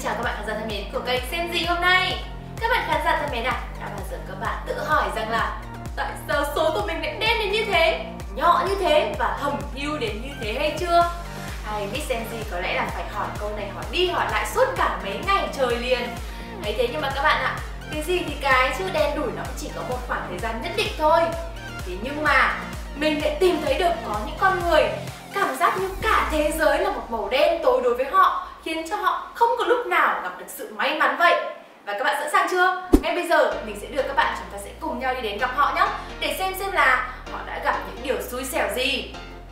chào các bạn khán giả thân mến của kênh Xem Gì hôm nay. Các bạn khán giả thân mến đã bao giờ các bạn tự hỏi rằng là tại sao số của mình lại đen đến như thế, nhỏ như thế và hầm hiu đến như thế hay chưa? Hay biết Xem Gì có lẽ là phải hỏi câu này hỏi đi hỏi lại suốt cả mấy ngày trời liền. Ấy thế nhưng mà các bạn ạ, cái gì thì cái chứ đen đủi nó chỉ có một khoảng thời gian nhất định thôi. Thế nhưng mà mình lại tìm thấy được có những con người cảm giác như cả thế giới là một màu đen tối đối với họ, khiến cho họ không có lúc nào gặp được sự may mắn vậy. Và các bạn sẵn sàng chưa? Ngay bây giờ mình sẽ đưa các bạn, chúng ta sẽ cùng nhau đi đến gặp họ nhé, để xem là họ đã gặp những điều xui xẻo gì.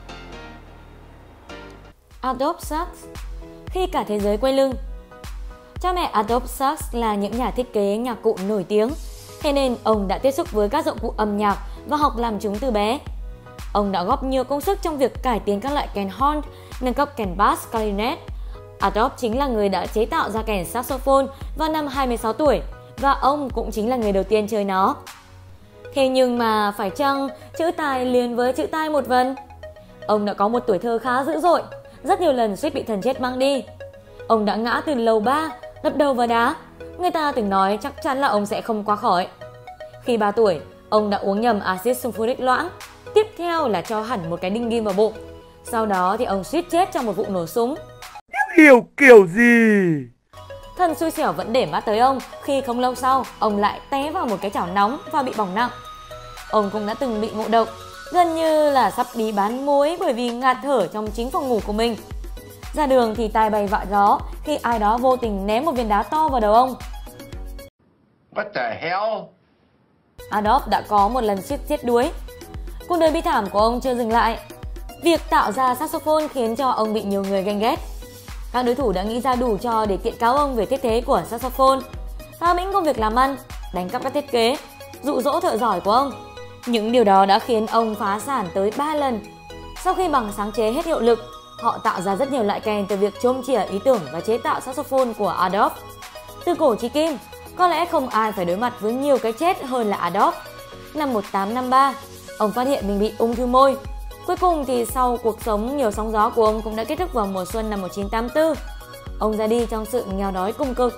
Adolphe Sax. Khi cả thế giới quay lưng. Cha mẹ Adolphe Sax là những nhà thiết kế nhạc cụ nổi tiếng, thế nên ông đã tiếp xúc với các dụng cụ âm nhạc và học làm chúng từ bé. Ông đã góp nhiều công sức trong việc cải tiến các loại kèn horn, nâng cấp kèn bass clarinet. Adolphe chính là người đã chế tạo ra kèn saxophone vào năm 26 tuổi và ông cũng chính là người đầu tiên chơi nó. Thế nhưng mà phải chăng chữ tài liền với chữ tai một vần? Ông đã có một tuổi thơ khá dữ dội, rất nhiều lần suýt bị thần chết mang đi. Ông đã ngã từ lầu 3, đập đầu vào đá. Người ta từng nói chắc chắn là ông sẽ không qua khỏi. Khi 3 tuổi, ông đã uống nhầm axit sulfuric loãng. Tiếp theo là cho hẳn một cái đinh ghim vào bụng. Sau đó thì ông suýt chết trong một vụ nổ súng. Hiểu kiểu gì? Thần xui xẻo vẫn để mắt tới ông khi không lâu sau, ông lại té vào một cái chảo nóng và bị bỏng nặng. Ông cũng đã từng bị ngộ độc, gần như là sắp đi bán muối bởi vì ngạt thở trong chính phòng ngủ của mình. Ra đường thì tai bay vạ gió khi ai đó vô tình ném một viên đá to vào đầu ông. What the hell? Adolphe đã có một lần suýt chết đuối. Cuộc đời bi thảm của ông chưa dừng lại. Việc tạo ra saxophone khiến cho ông bị nhiều người ganh ghét. Các đối thủ đã nghĩ ra đủ trò để kiện cáo ông về thiết kế của saxophone, phá bĩnh công việc làm ăn, đánh cắp các thiết kế, dụ dỗ thợ giỏi của ông. Những điều đó đã khiến ông phá sản tới 3 lần. Sau khi bằng sáng chế hết hiệu lực, họ tạo ra rất nhiều loại kèn từ việc chôm chỉa ý tưởng và chế tạo saxophone của Adolphe. Từ cổ chí kim, có lẽ không ai phải đối mặt với nhiều cái chết hơn là Adolphe. Năm 1853, ông phát hiện mình bị ung thư môi. Cuối cùng thì sau cuộc sống nhiều sóng gió của ông cũng đã kết thúc vào mùa xuân năm 1984. Ông ra đi trong sự nghèo đói cùng cực.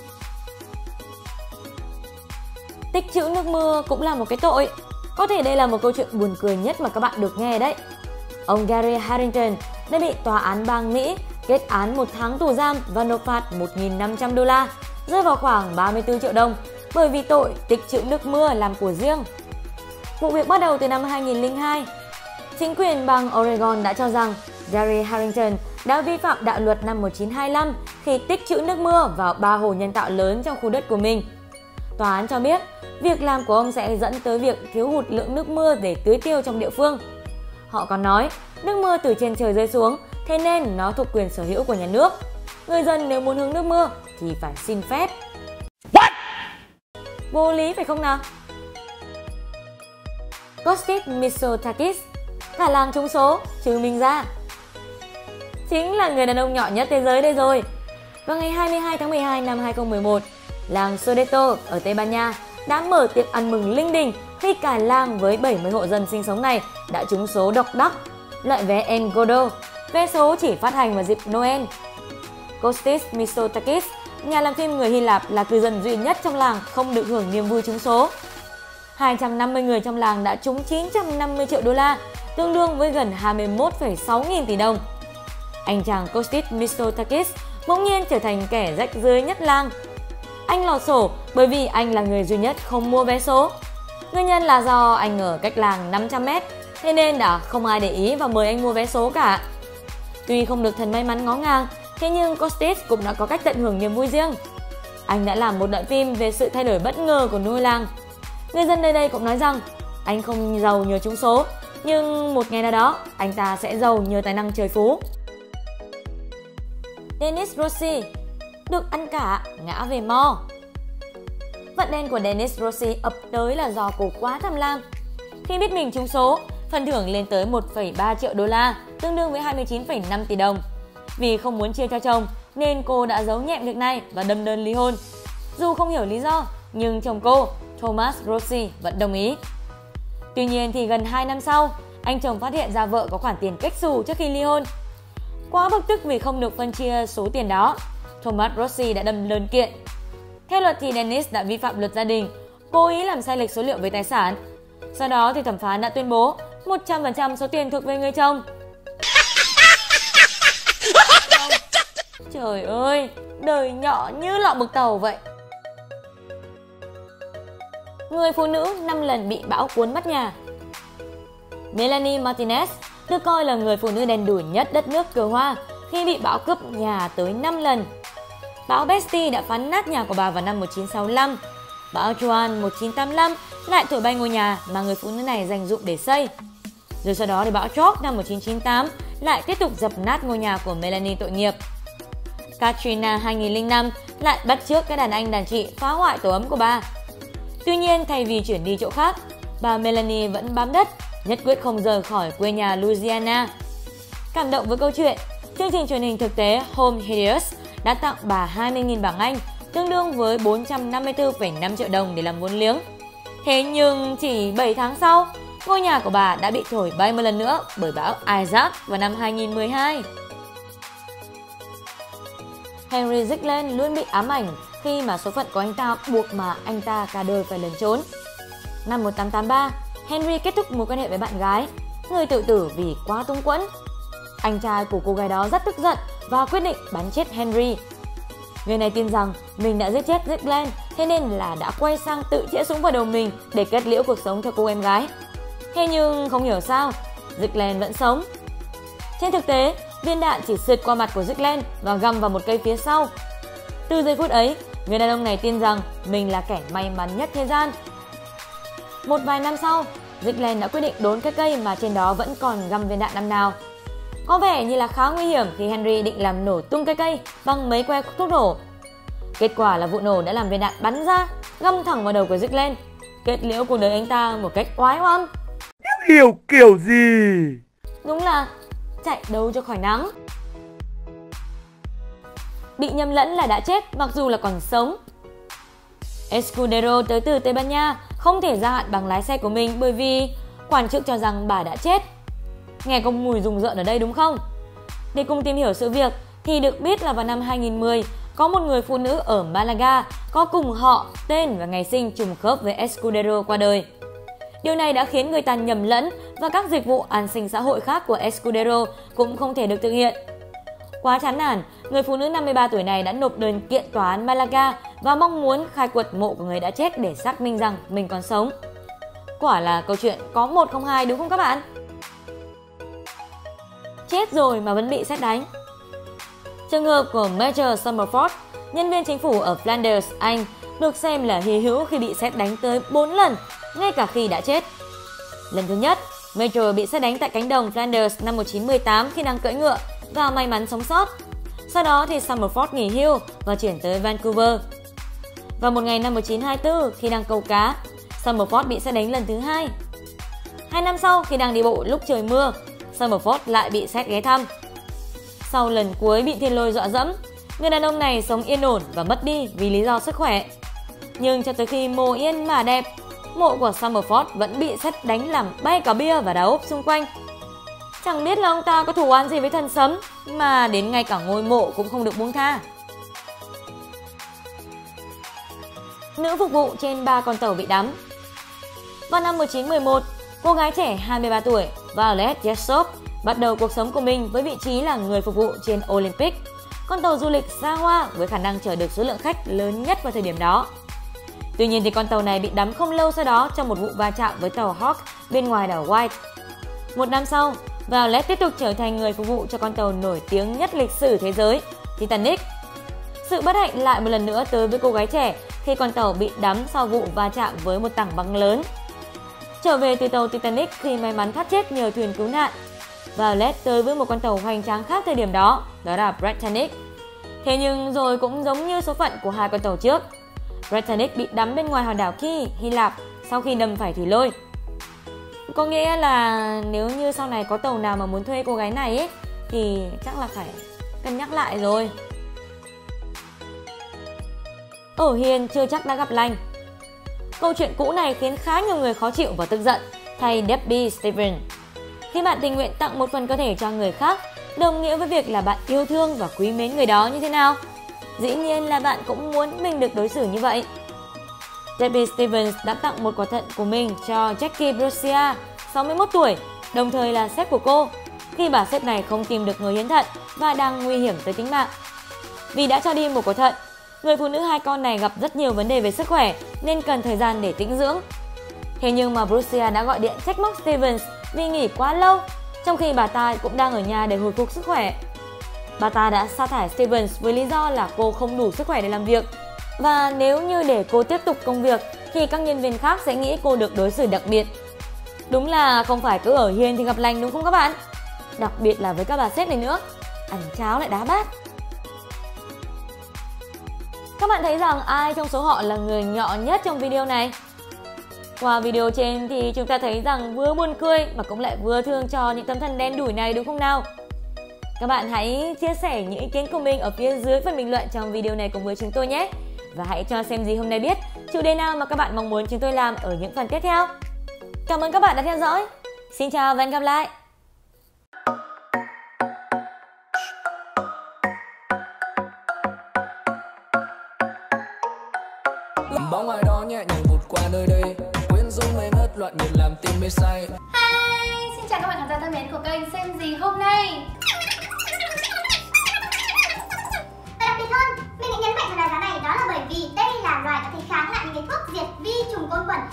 Tích trữ nước mưa cũng là một cái tội. Có thể đây là một câu chuyện buồn cười nhất mà các bạn được nghe đấy. Ông Gary Harrington đã bị tòa án bang Mỹ kết án 1 tháng tù giam và nộp phạt 1.500 đô la, rơi vào khoảng 34 triệu đồng bởi vì tội tích trữ nước mưa làm của riêng. Vụ việc bắt đầu từ năm 2002. Chính quyền bang Oregon đã cho rằng Gary Harrington đã vi phạm đạo luật năm 1925 khi tích trữ nước mưa vào 3 hồ nhân tạo lớn trong khu đất của mình. Tòa án cho biết việc làm của ông sẽ dẫn tới việc thiếu hụt lượng nước mưa để tưới tiêu trong địa phương. Họ còn nói nước mưa từ trên trời rơi xuống, thế nên nó thuộc quyền sở hữu của nhà nước. Người dân nếu muốn hứng nước mưa thì phải xin phép. What? Vô lý phải không nào? Kostis Mitsotakis, cả làng trúng số, trừ mình ra. Chính là người đàn ông nhỏ nhất thế giới đây rồi. Vào ngày 22 tháng 12 năm 2011, làng Sodeto ở Tây Ban Nha đã mở tiệc ăn mừng linh đình khi cả làng với 70 hộ dân sinh sống này đã trúng số độc đắc, loại vé Engodo, vé số chỉ phát hành vào dịp Noel. Kostis Mitsotakis, nhà làm phim người Hy Lạp, là cư dân duy nhất trong làng không được hưởng niềm vui trúng số. 250 người trong làng đã trúng 950 triệu đô la, tương đương với gần 21,6 nghìn tỷ đồng. Anh chàng Kostis Mitsotakis bỗng nhiên trở thành kẻ rách rưới nhất làng. Anh lọt sổ bởi vì anh là người duy nhất không mua vé số. Nguyên nhân là do anh ở cách làng 500 m, thế nên đã không ai để ý và mời anh mua vé số cả. Tuy không được thần may mắn ngó ngàng, thế nhưng Kostis cũng đã có cách tận hưởng niềm vui riêng. Anh đã làm một đoạn phim về sự thay đổi bất ngờ của ngôi làng. Người dân nơi đây cũng nói rằng anh không giàu nhờ trúng số, nhưng một ngày nào đó anh ta sẽ giàu nhờ tài năng trời phú. Dennis Rossi, được ăn cả, ngã về mo. Vận đen của Dennis Rossi ập tới là do cô quá tham lam. Khi biết mình trúng số, phần thưởng lên tới 1,3 triệu đô la, tương đương với 29,5 tỷ đồng. Vì không muốn chia cho chồng nên cô đã giấu nhẹm việc này và đâm đơn ly hôn. Dù không hiểu lý do, nhưng chồng cô, Thomas Rossi, vẫn đồng ý. Tuy nhiên thì gần 2 năm sau, anh chồng phát hiện ra vợ có khoản tiền kết xù trước khi ly hôn. Quá bực tức vì không được phân chia số tiền đó, Thomas Rossi đã đâm đơn kiện. Theo luật thì Dennis đã vi phạm luật gia đình, cố ý làm sai lệch số liệu về tài sản. Sau đó thì thẩm phán đã tuyên bố 100% số tiền thuộc về người chồng. Trời ơi, đời nhỏ như lọ mực tàu vậy. Người phụ nữ 5 lần bị bão cuốn mất nhà. Melanie Martinez được coi là người phụ nữ đen đủi nhất đất nước cờ hoa khi bị bão cướp nhà tới 5 lần. Bão Bestie đã phá nát nhà của bà vào năm 1965. Bão Joan 1985 lại thổi bay ngôi nhà mà người phụ nữ này dành dụm để xây. Rồi sau đó thì bão George năm 1998 lại tiếp tục dập nát ngôi nhà của Melanie tội nghiệp. Katrina 2005 lại bắt chước các đàn anh đàn chị phá hoại tổ ấm của bà. Tuy nhiên, thay vì chuyển đi chỗ khác, bà Melanie vẫn bám đất, nhất quyết không rời khỏi quê nhà Louisiana. Cảm động với câu chuyện, chương trình truyền hình thực tế Home Heroes đã tặng bà 20.000 bảng Anh, tương đương với 454,5 triệu đồng để làm vốn liếng. Thế nhưng chỉ 7 tháng sau, ngôi nhà của bà đã bị thổi bay một lần nữa bởi bão Isaac vào năm 2012. Henry Ziegler luôn bị ám ảnh khi mà số phận của anh ta buộc mà anh ta cả đời phải lẩn trốn. Năm 1883, Henry kết thúc mối quan hệ với bạn gái, người tự tử vì quá túng quẫn. Anh trai của cô gái đó rất tức giận và quyết định bắn chết Henry. Người này tin rằng mình đã giết chết Ziegler, thế nên là đã quay sang tự chĩa súng vào đầu mình để kết liễu cuộc sống cho cô em gái. Thế nhưng không hiểu sao, Ziegler vẫn sống. Trên thực tế, viên đạn chỉ sượt qua mặt của Ziegler và găm vào một cây phía sau. Từ giây phút ấy, người đàn ông này tin rằng mình là kẻ may mắn nhất thế gian. Một vài năm sau, Ziegler đã quyết định đốn cái cây mà trên đó vẫn còn găm viên đạn năm nào. Có vẻ như là khá nguy hiểm khi Henry định làm nổ tung cái cây bằng mấy que thuốc nổ. Kết quả là vụ nổ đã làm viên đạn bắn ra, găm thẳng vào đầu của Ziegler, kết liễu cuộc đời anh ta một cách oái oăm. Hiểu kiểu gì? Đúng là chạy đâu cho khỏi nắng. Bị nhầm lẫn là đã chết mặc dù là còn sống. Escudero tới từ Tây Ban Nha không thể gia hạn bằng lái xe của mình bởi vì quan chức cho rằng bà đã chết. Nghe có mùi rùng rợn ở đây đúng không? Để cùng tìm hiểu sự việc thì được biết là vào năm 2010 có một người phụ nữ ở Malaga có cùng họ, tên và ngày sinh trùng khớp với Escudero qua đời. Điều này đã khiến người ta nhầm lẫn và các dịch vụ an sinh xã hội khác của Escudero cũng không thể được thực hiện. Quá chán nản, người phụ nữ 53 tuổi này đã nộp đơn kiện tòa án Malaga và mong muốn khai quật mộ của người đã chết để xác minh rằng mình còn sống. Quả là câu chuyện có 1 không 2 đúng không các bạn? Chết rồi mà vẫn bị sét đánh. Trường hợp của Major Summerford, nhân viên chính phủ ở Flanders, Anh, được xem là hy hữu khi bị sét đánh tới 4 lần, ngay cả khi đã chết. Lần thứ nhất, Major bị sét đánh tại cánh đồng Flanders năm 1918 khi đang cưỡi ngựa và may mắn sống sót. Sau đó thì Summerford nghỉ hưu và chuyển tới Vancouver. Vào một ngày năm 1924 khi đang câu cá, Summerford bị sét đánh lần thứ hai. 2 năm sau khi đang đi bộ lúc trời mưa, Summerford lại bị sét ghé thăm. Sau lần cuối bị thiên lôi dọa dẫm, người đàn ông này sống yên ổn và mất đi vì lý do sức khỏe. Nhưng cho tới khi mồ yên mà đẹp, mộ của Summerford vẫn bị sét đánh làm bay cả bia và đá ốp xung quanh. Chẳng biết là ông ta có thù oán gì với thần sấm mà đến ngay cả ngôi mộ cũng không được buông tha. Nữ phục vụ trên 3 con tàu bị đắm. Vào năm 1911, cô gái trẻ 23 tuổi Violet Jessop bắt đầu cuộc sống của mình với vị trí là người phục vụ trên Olympic, con tàu du lịch xa hoa với khả năng chở được số lượng khách lớn nhất vào thời điểm đó. Tuy nhiên thì con tàu này bị đắm không lâu sau đó trong một vụ va chạm với tàu Hawke bên ngoài đảo White. Một năm sau, Violet tiếp tục trở thành người phục vụ cho con tàu nổi tiếng nhất lịch sử thế giới, Titanic. Sự bất hạnh lại một lần nữa tới với cô gái trẻ khi con tàu bị đắm sau vụ va chạm với một tảng băng lớn. Trở về từ tàu Titanic khi may mắn thoát chết nhờ thuyền cứu nạn, Violet tới với một con tàu hoành tráng khác thời điểm đó là Britannic. Thế nhưng rồi cũng giống như số phận của 2 con tàu trước, Britannic bị đắm bên ngoài hòn đảo Key, Hy Lạp sau khi đâm phải thủy lôi. Có nghĩa là nếu như sau này có tàu nào mà muốn thuê cô gái này ấy, thì chắc là phải cân nhắc lại rồi. Ở hiền chưa chắc đã gặp lành. Câu chuyện cũ này khiến khá nhiều người khó chịu và tức giận thay Debbie Stevens. Khi bạn tình nguyện tặng một phần cơ thể cho người khác, đồng nghĩa với việc là bạn yêu thương và quý mến người đó như thế nào? dĩ nhiên là bạn cũng muốn mình được đối xử như vậy. Debbie Stevens đã tặng một quả thận của mình cho Jackie Brossia, 61 tuổi, đồng thời là sếp của cô, khi bà sếp này không tìm được người hiến thận và đang nguy hiểm tới tính mạng. Vì đã cho đi một quả thận, người phụ nữ 2 con này gặp rất nhiều vấn đề về sức khỏe nên cần thời gian để tĩnh dưỡng. Thế nhưng mà Brossia đã gọi điện trách móc Stevens vì nghỉ quá lâu, trong khi bà ta cũng đang ở nhà để hồi phục sức khỏe. Bà ta đã sa thải Stevens với lý do là cô không đủ sức khỏe để làm việc. Và nếu như để cô tiếp tục công việc thì các nhân viên khác sẽ nghĩ cô được đối xử đặc biệt. Đúng là không phải cứ ở hiền thì gặp lành đúng không các bạn? Đặc biệt là với các bà sếp này nữa. Ăn cháo lại đá bát. Các bạn thấy rằng ai trong số họ là người nhỏ nhất trong video này? Qua video trên thì chúng ta thấy rằng vừa buồn cười mà cũng lại vừa thương cho những tấm thân đen đủi này đúng không nào? Các bạn hãy chia sẻ những ý kiến của mình ở phía dưới phần bình luận trong video này cùng với chúng tôi nhé. Và hãy cho Xem Gì Hôm Nay biết chủ đề nào mà các bạn mong muốn chúng tôi làm ở những phần tiếp theo. Cảm ơn các bạn đã theo dõi. Xin chào và hẹn gặp lại. Bóng ai đó nhẹ nhàng vụt qua nơi đây, quyến rũ ngây ngất loạn nhịp làm tim mê say. Hi, xin chào các bạn khán giả thân mến của kênh Xem Gì Hôm Nay. Đặc biệt hơn, mình định nhấn mạnh vào lời giá này đó là bởi vì đây là loài có thể kháng lại những cái thuốc diệt vi trùng côn quẩn.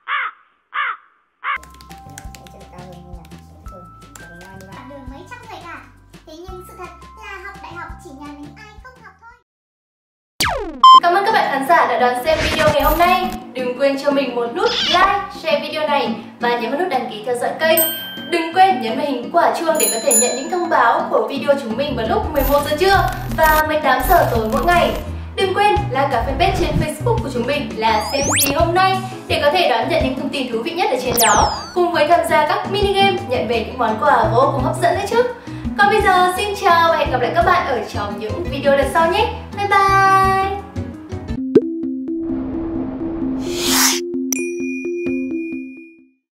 Đường mấy trăm người cả. Thế nhưng sự thật là học đại học chỉ nhà mình ai không học thôi. Cảm ơn các bạn khán giả đã đón xem video ngày hôm nay. Đừng quên cho mình một nút like, share video này và nhấn vào nút đăng ký theo dõi kênh. Đừng quên nhấn vào hình quả chuông để có thể nhận những thông báo của video chúng mình vào lúc 11 giờ trưa và 18 giờ tối mỗi ngày. Đừng quên like cả fanpage trên Facebook của chúng mình là Xem Gì Hôm Nay để có thể đón nhận những thông tin thú vị nhất ở trên đó, cùng với tham gia các mini game nhận về những món quà vô cùng hấp dẫn đấy chứ. Còn bây giờ xin chào và hẹn gặp lại các bạn ở trong những video lần sau nhé. Bye bye.